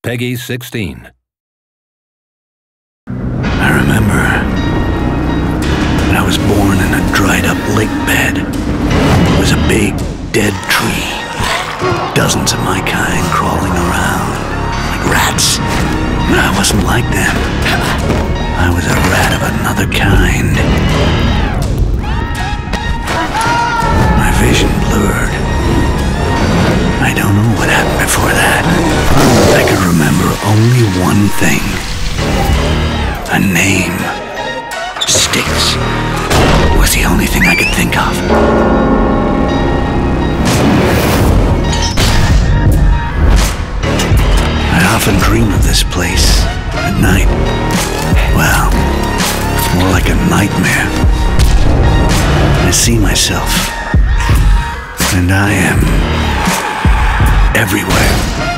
Peggy 16. I remember when I was born in a dried-up lake bed. It was a big, dead tree. Dozens of my kind crawling around like rats. But I wasn't like them. I was a rat of another kind. My vision blurred. I don't know what happened before that. I could remember only one thing. A name. Styx was the only thing I could think of. I often dream of this place at night. Well, it's more like a nightmare. I see myself, and I am everywhere.